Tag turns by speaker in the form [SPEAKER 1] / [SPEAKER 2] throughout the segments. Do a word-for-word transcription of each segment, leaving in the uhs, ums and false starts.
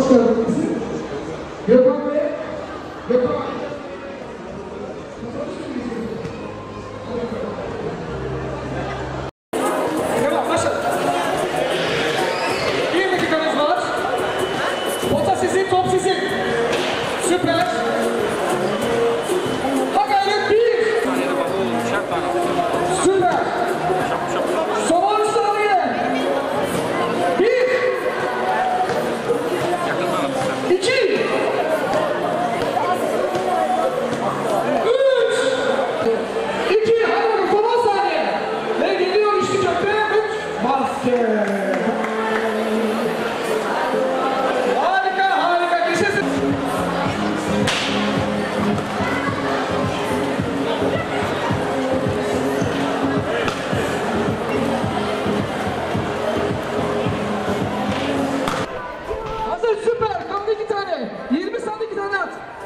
[SPEAKER 1] Hoş geldiniz. Gökhan Bey. Gökhan. Tamam, başla. Bir dakikanız var. Pota sizin, top sizin. Süper. Ha gayret bir. Süper. Son on saniye. Bir. İki. Üç. İki. Hadi bakalım son on saniye. Ve geliyor işte köprü. Üç. Basket. Harika, harika. Geçesin. Hazır, süper. Kaldı iki tane. yirmi saniye iki tane at.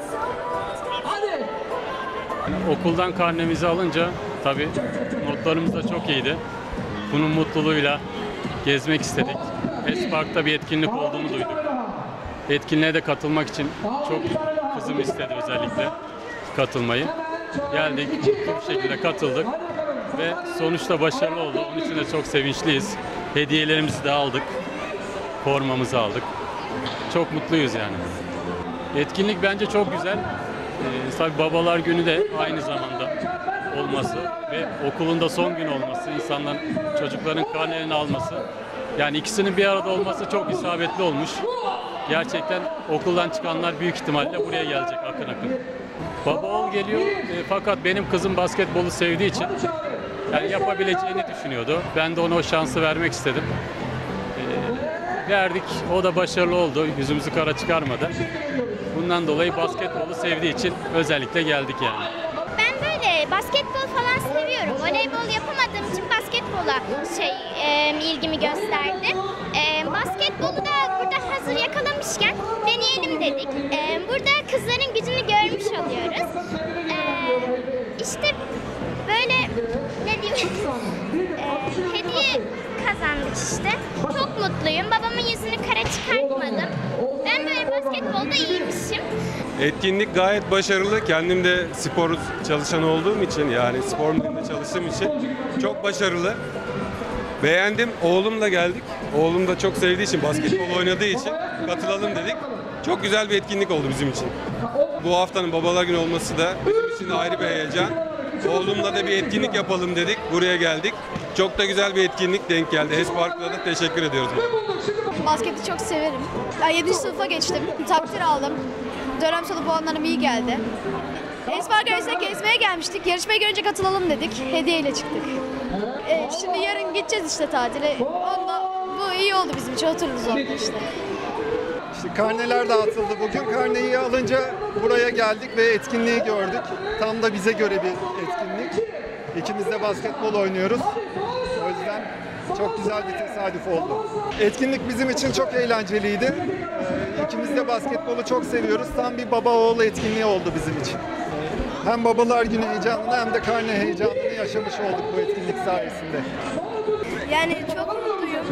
[SPEAKER 1] Hadi.
[SPEAKER 2] Okuldan karnemizi alınca tabii notlarımız da çok iyiydi. Bunun mutluluğuyla gezmek istedik. Espark'ta bir etkinlik olduğunu duyduk. Etkinliğe de katılmak için çok kızım istedi özellikle katılmayı. Geldik, mutlu bir şekilde katıldık ve sonuçta başarılı oldu. Onun için de çok sevinçliyiz. Hediyelerimizi de aldık, formamızı aldık. Çok mutluyuz yani. Etkinlik bence çok güzel. Ee, tabii Babalar Günü de aynı zamanda olması ve okulunda son gün olması, insanların, çocukların karnelerini alması. Yani ikisinin bir arada olması çok isabetli olmuş. Gerçekten okuldan çıkanlar büyük ihtimalle buraya gelecek akın akın. Baba oğul geliyor e, fakat benim kızım basketbolu sevdiği için yani yapabileceğini düşünüyordu. Ben de ona o şansı vermek istedim. E, verdik, o da başarılı oldu, yüzümüzü kara çıkarmadı. Bundan dolayı basketbolu sevdiği için özellikle geldik yani.
[SPEAKER 3] Ben böyle basketbol falan seviyorum. Voleybol yapamadığım için basketbola şey e, ilgimi gösterdim. E, basketbolu da burada hazır yakalamışken deneyelim dedik. E, burada kızların gücünü görmüş oluyoruz. E, işte böyle ne diyeyim e, hediye kazandık işte. Çok mutluyum. Babamın yüzünü kara çıkartmadım. Ben böyle basketbolda iyiymişim.
[SPEAKER 4] Etkinlik gayet başarılı. Kendim de spor çalışan olduğum için, yani spor müdürlüğünde çalıştığım için çok başarılı. Beğendim. Oğlumla geldik. Oğlum da çok sevdiği için, basketbol oynadığı için katılalım dedik. Çok güzel bir etkinlik oldu bizim için. Bu haftanın Babalar Günü olması da bizim için de ayrı bir heyecan. Oğlumla da bir etkinlik yapalım dedik. Buraya geldik. Çok da güzel bir etkinlik denk geldi. Espark'la da teşekkür ediyoruz.
[SPEAKER 5] Basketi çok severim. Ben yedinci sınıfa geçtim. Takdir aldım. Dönem sonu puanlarım iyi geldi. Espark Öğretmen'e gezmeye gelmiştik. Yarışmaya görünce katılalım dedik. Hediyeyle çıktık. Ee, şimdi yarın gideceğiz işte tatile. Onunla, bu iyi oldu bizim için. Otururuz orada işte.
[SPEAKER 6] İşte karneler dağıtıldı. Bugün karneyi alınca buraya geldik ve etkinliği gördük. Tam da bize göre bir etkinlik. İkimiz de basketbol oynuyoruz. O yüzden çok güzel bir tesadüf oldu. Etkinlik bizim için çok eğlenceliydi. Ee, İkimiz de basketbolu çok seviyoruz. Tam bir baba oğul etkinliği oldu bizim için. Hem Babalar Günü heyecanını hem de karne heyecanını yaşamış olduk bu etkinlik sayesinde.
[SPEAKER 5] Yani çok mutluyum.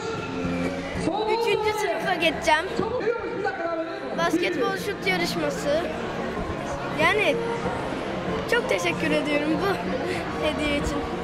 [SPEAKER 5] Üçüncü sınıfa geçeceğim. Basketbol şut yarışması. Yani çok teşekkür ediyorum bu hediye için.